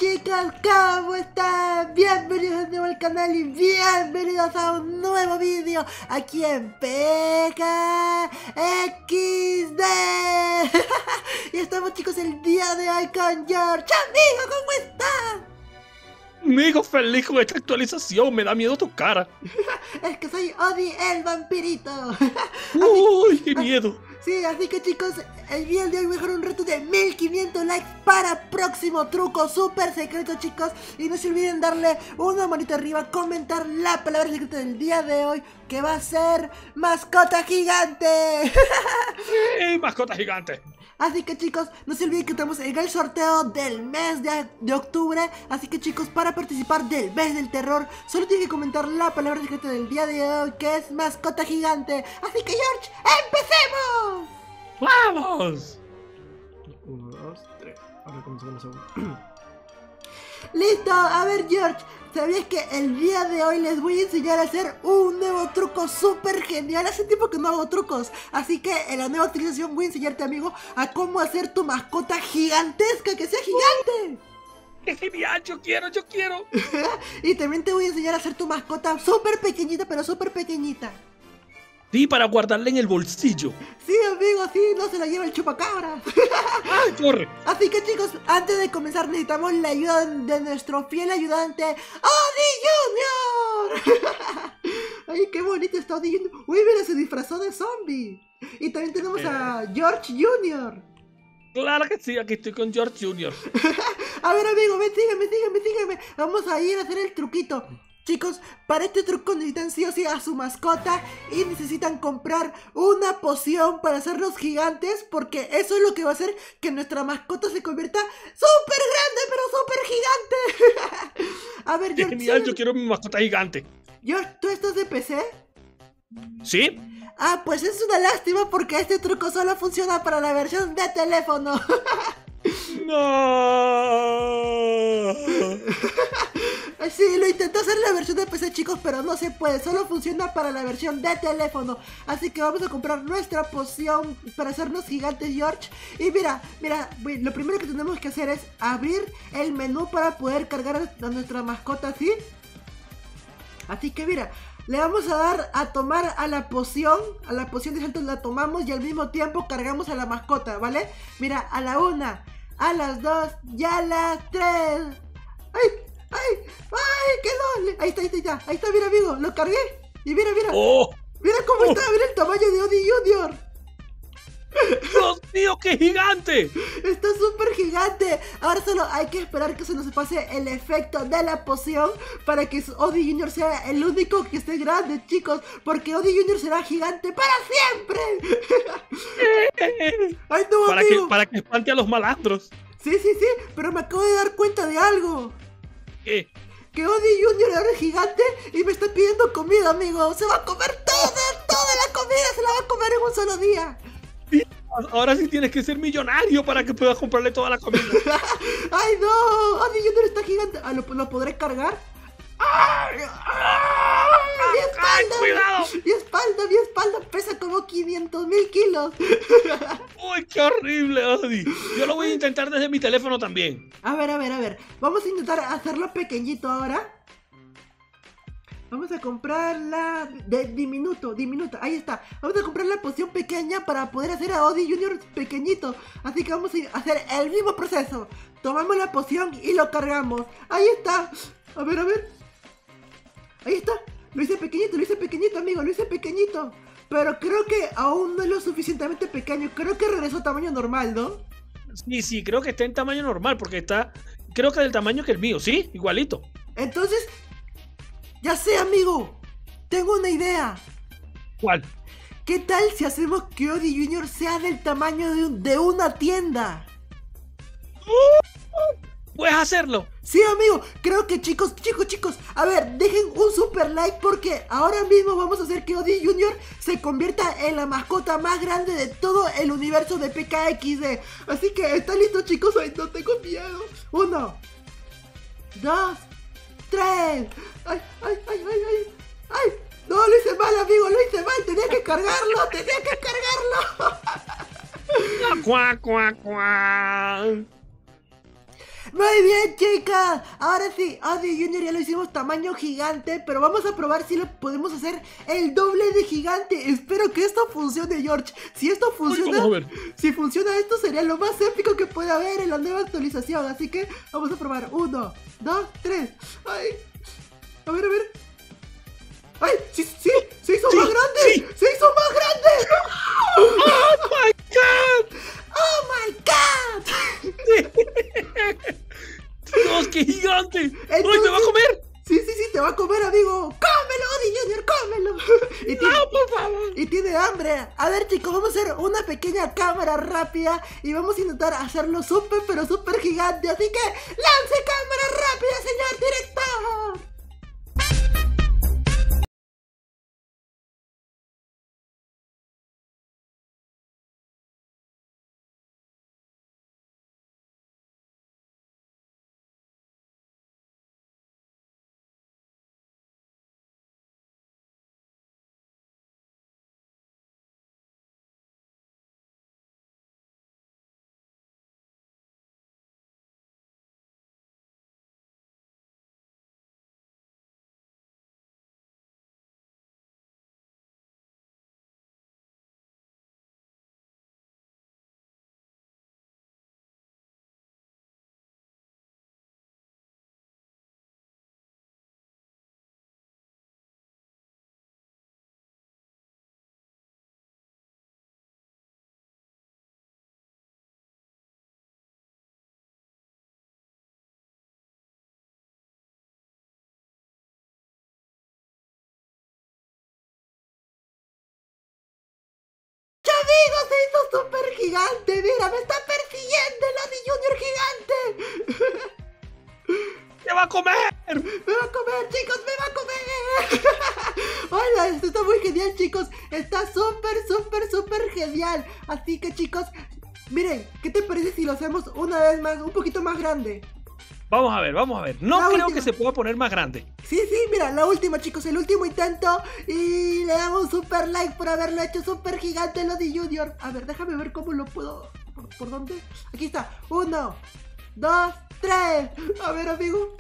chicos, ¿cómo están? Bienvenidos de nuevo al canal y bienvenidos a un nuevo vídeo aquí en Pega XD. Y estamos, chicos, el día de hoy con George. Amigo, ¿cómo estás? Amigo, feliz con esta actualización, me da miedo tu cara. Es que soy Odi el vampirito. Uy, qué miedo. Sí, así que, chicos, el día de hoy voy a dejar un reto de 1500 likes para próximo truco súper secreto, chicos. Y no se olviden darle una manita arriba, comentar la palabra secreta del día de hoy, que va a ser mascota gigante. ¡Ey, mascota gigante! Así que, chicos, no se olviden que estamos en el sorteo del mes de octubre. Así que, chicos, para participar del mes del terror, solo tienen que comentar la palabra secreta del día de hoy, que es mascota gigante. Así que, George, ¡empecemos! ¡Vamos! 1, 2, 3. Ahora comenzamos con la segunda. Listo, a ver, George, ¿sabías que el día de hoy les voy a enseñar a hacer un nuevo truco súper genial? Hace tiempo que no hago trucos, así que en la nueva actualización voy a enseñarte, amigo, a cómo hacer tu mascota gigantesca, que sea gigante. ¡Qué genial! ¡Yo quiero! Y también te voy a enseñar a hacer tu mascota súper pequeñita, pero súper pequeñita. Sí, para guardarla en el bolsillo. Sí, amigo, sí, no se la lleva el chupacabra. ¡Ay, corre! Así que, chicos, antes de comenzar necesitamos la ayuda de nuestro fiel ayudante, Odi Junior. Ay, qué bonito está Odi Junior. Uy, mira, se disfrazó de zombie. Y también tenemos a George Junior. Claro que sí, aquí estoy con George Jr. A ver, amigo, ven, sígueme. Vamos a ir a hacer el truquito. Chicos, para este truco necesitan sí o sí a su mascota y necesitan comprar una poción para hacerlos gigantes, porque eso es lo que va a hacer que nuestra mascota se convierta súper grande, pero súper gigante. A ver, ¡Qué George, genial! Yo quiero mi mascota gigante. George, ¿tú estás de PC? ¿Sí? Ah, pues es una lástima porque este truco solo funciona para la versión de teléfono. ¡No! Sí, lo intenté hacer en la versión de PC, chicos, pero no se puede. Solo funciona para la versión de teléfono. Así que vamos a comprar nuestra poción para hacernos gigantes, George. Y mira, lo primero que tenemos que hacer es abrir el menú para poder cargar a nuestra mascota, ¿sí? Así que mira, le vamos a dar a tomar a la poción de saltos la tomamos y al mismo tiempo cargamos a la mascota, ¿vale? Mira, a la 1, a las 2 y a las 3. ¡Ay, qué doble! Ahí está, mira, amigo, lo cargué. Y mira. ¡Oh! Mira cómo está, mira el tamaño de Odi Junior. ¡Dios mío, qué gigante! Está súper gigante. Ahora solo hay que esperar que se nos pase el efecto de la poción para que Odi Junior sea el único que esté grande, chicos. Porque Odi Junior será gigante para siempre. ¡Ay, no, amigo! Para que espante a los malandros. Sí, pero me acabo de dar cuenta de algo. ¿Qué? Que Odi Junior ahora es gigante y me está pidiendo comida, amigo. Se va a comer toda la comida, se la va a comer en un solo día. Ahora sí tienes que ser millonario para que puedas comprarle toda la comida. ¡Ay, no! Odi Junior está gigante. ¿Lo podré cargar? ¡Ay! ¡Mi espalda! ¡Cuidado! Mi espalda pesa como 500,000 kilos. ¡Uy, qué horrible, Odi! Yo lo voy a intentar desde mi teléfono también. A ver. Vamos a intentar hacerlo pequeñito ahora. Vamos a comprar la diminuto. Ahí está. Vamos a comprar la poción pequeña para poder hacer a Odi Junior pequeñito. Así que vamos a hacer el mismo proceso. Tomamos la poción y lo cargamos. Ahí está. A ver. Ahí está. Lo hice pequeñito, amigo. Lo hice pequeñito. Pero creo que aún no es lo suficientemente pequeño. Creo que regresó a tamaño normal, ¿no? Sí, creo que está en tamaño normal porque está, creo que del tamaño que el mío, ¿sí? Igualito. Entonces, ya sé, amigo. Tengo una idea. ¿Cuál? ¿Qué tal si hacemos que Odi Junior sea del tamaño de una tienda? ¿Puedes hacerlo? Sí, amigo, creo que chicos, a ver, dejen un super like porque ahora mismo vamos a hacer que Odi Junior se convierta en la mascota más grande de todo el universo de PKXD. Así que, ¿están listos, chicos? Ay, no tengo miedo. 1, 2, 3. Ay. No, lo hice mal, amigo, lo hice mal. Tenía que cargarlo. ¡Cuac! Muy bien, chicas. Ahora sí, Ozzy Junior ya lo hicimos tamaño gigante, pero vamos a probar si lo podemos hacer el doble de gigante. Espero que esto funcione, George. Si esto funciona, vamos a ver. si funciona esto sería lo más épico que puede haber en la nueva actualización. Así que vamos a probar. 1, 2, 3. Ay, a ver, a ver. ¡Ay! ¡Sí! ¡Se hizo más grande! Sí. ¡Se hizo más grande! ¡Oh, my God! ¡Oh, my God! ¡Dios, qué gigante! ¡Ay, Entonces- me va a comer! Sí, te va a comer, amigo. ¡Cómelo, Ozzy Junior, cómelo! ¡No, por favor! Y tiene hambre. A ver, chicos, vamos a hacer una pequeña cámara rápida y vamos a intentar hacerlo súper, pero súper gigante. Así que, ¡lance cámara rápida, señor director! Amigos, se hizo súper gigante. Mira, me está persiguiendo el Ozzy Junior gigante. ¡Me va a comer! Me va a comer, chicos, me va a comer. Hola, esto está muy genial, chicos. Está súper genial. Así que, chicos, miren, ¿qué te parece si lo hacemos una vez más, un poquito más grande? Vamos a ver, vamos a ver. No La creo última. que se pueda poner más grande. Sí, mira, la última, chicos, el último intento. Y le damos un super like por haberlo hecho súper gigante el Ozzy Junior. A ver, déjame ver cómo lo puedo. ¿Por dónde? Aquí está. 1, 2, 3. A ver, amigo.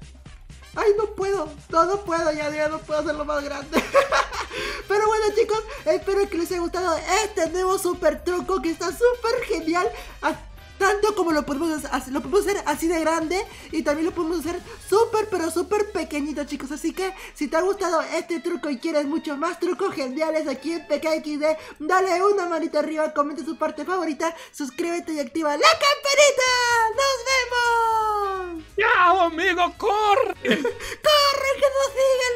Ay, no puedo. No puedo, ya no puedo hacerlo más grande. Pero bueno, chicos, espero que les haya gustado este nuevo super truco que está súper genial. Tanto como lo podemos hacer así de grande y también lo podemos hacer súper, pero súper pequeñito, chicos. Así que si te ha gustado este truco y quieres muchos más trucos geniales aquí en PKXD, dale una manita arriba, comenta su parte favorita, suscríbete y activa la campanita. ¡Nos vemos! ¡Chao, amigo! ¡Corre! ¡Corre, que nos sigue!